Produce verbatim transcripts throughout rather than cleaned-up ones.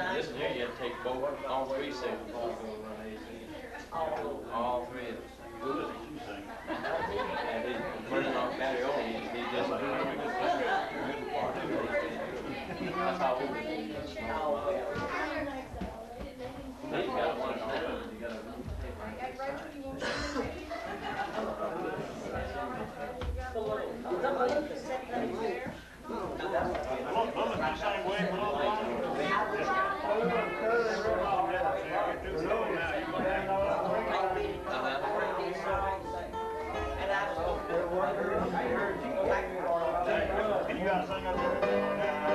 This one here, you have to take both, all three sections. All three of them. Good, you sing. And he's running off battery only, he just needs this one. That's how old it is. Then you got one now. You got a Look, look, the same way for all the and you got to sing up there.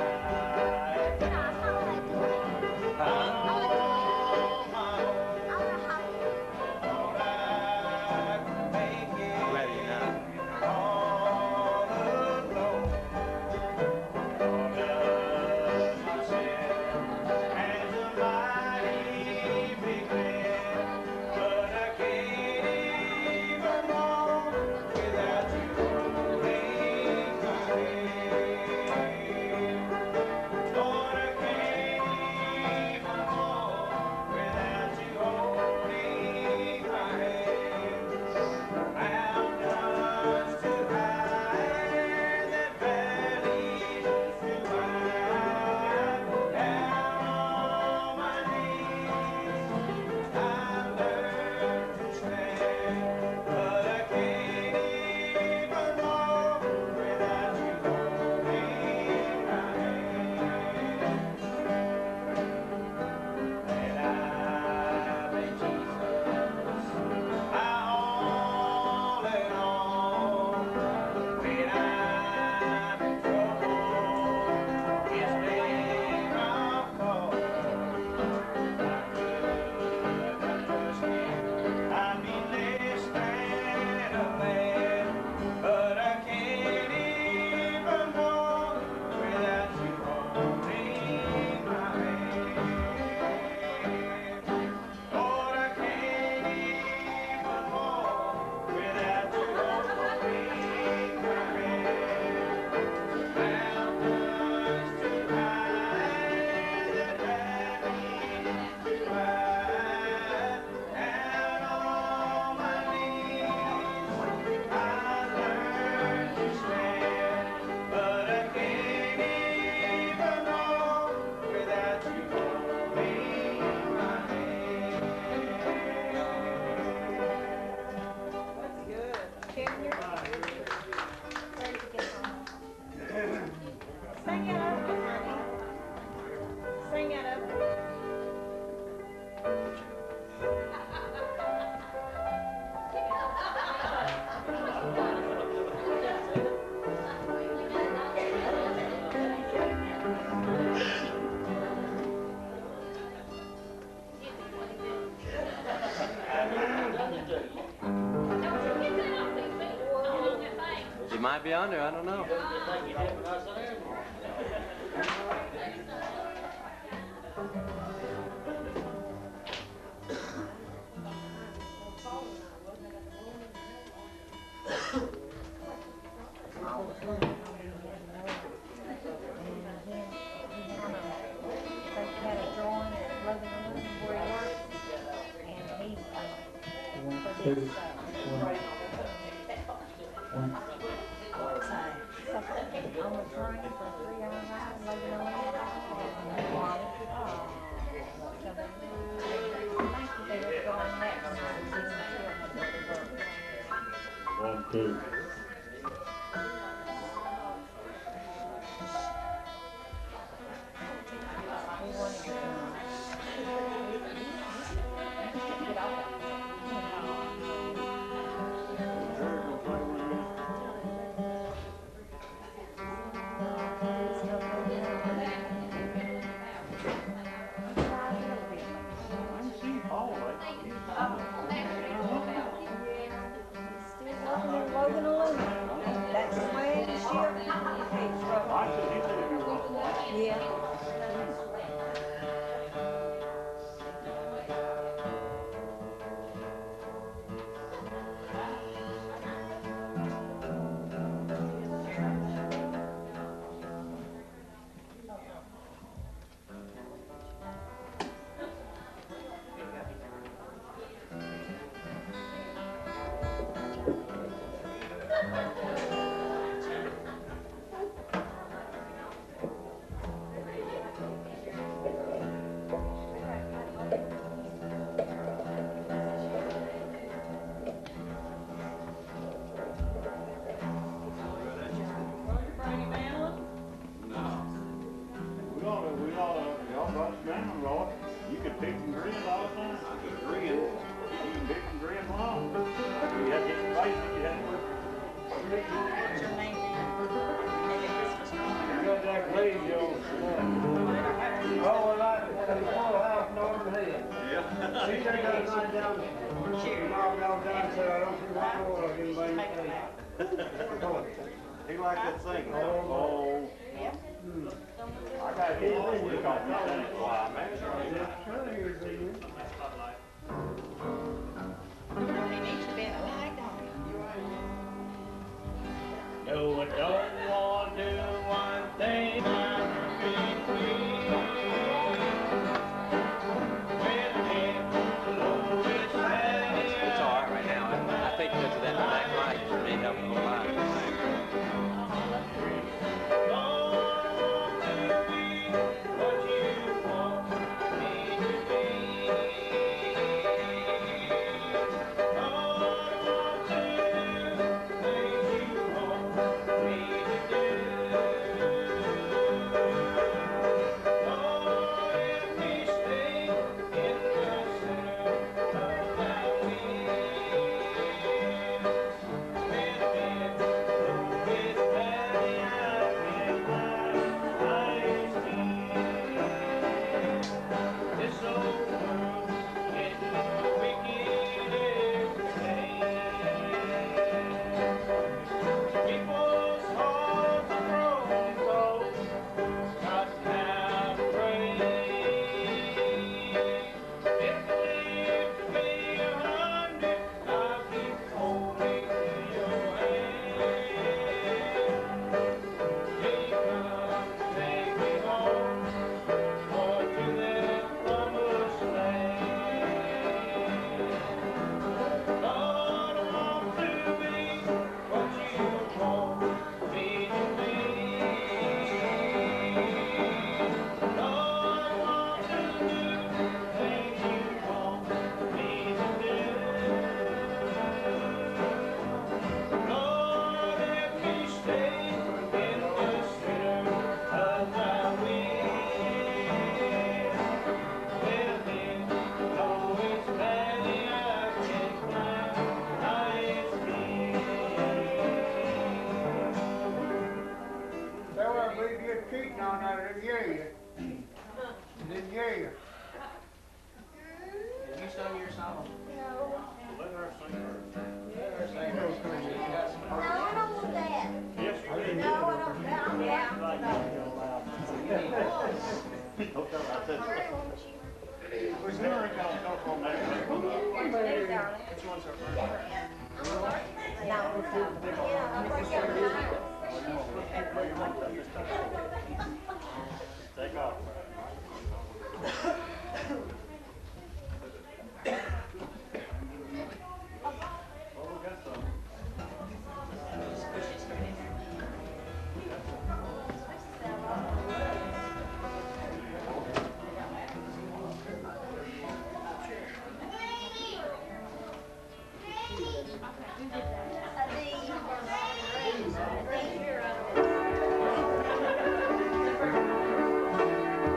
He might be under, I don't know. One, two. What's your name now? Maybe Christmas card. Got that lady on tonight. Oh, well, I, the full house Norman Head. Yeah. She took that night down, she knocked down down, said, I don't see why I want anybody to pay. He liked that thing. Oh. Yeah. I gotta get one week off this thing. Why, man? He needs to be in a light, don't he? No, I don't want to do one thing. I'm being free. It's all right right now. I, I think because of that black light, it may help a lot. Cheating on that, didn't hear you. Didn't hear you. Did you sing your song? Let her sing her. Let her sing her song. You got some No, I don't want that. Yes, you did. No, I don't, I'm down. Like No. Don't tell her I said I so. really want you. Who's there? Gonna come from there. Hey, darling. Which one's her first? I'm a large. No. Yeah, I'm right here. Take off. Oh, we got some. Just push it straight in there. I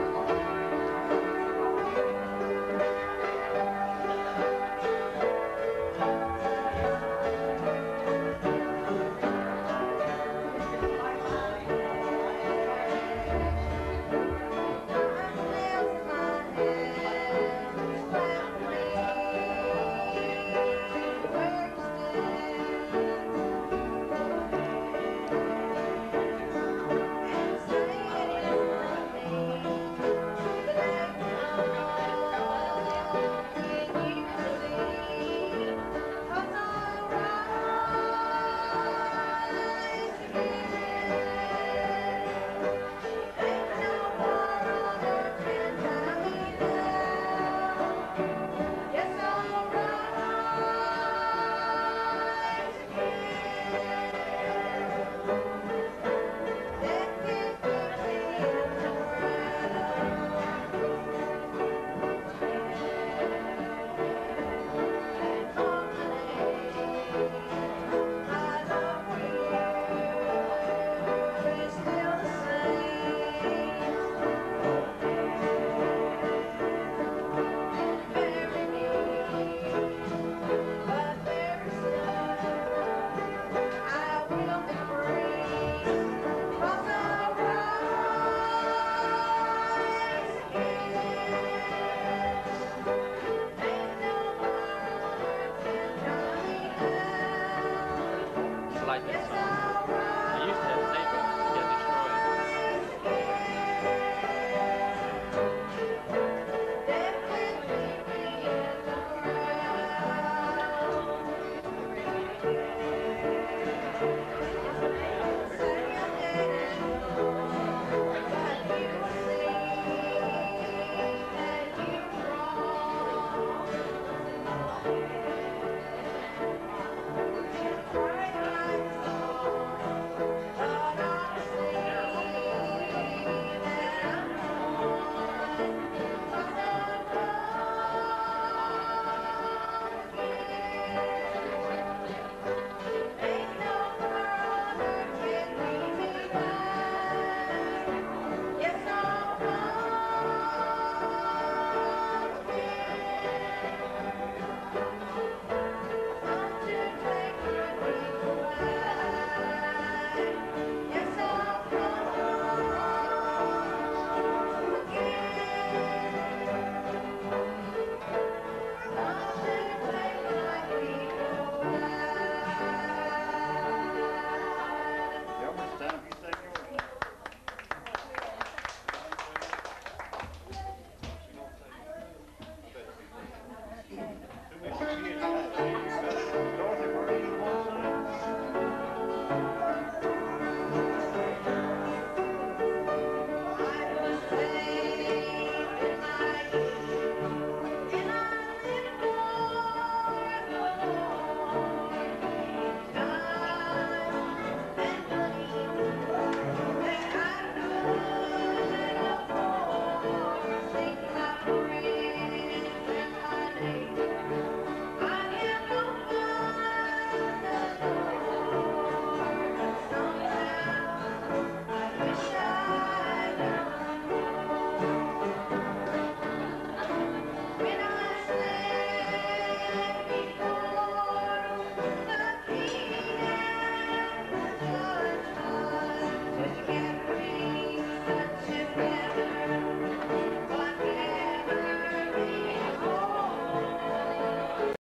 alright.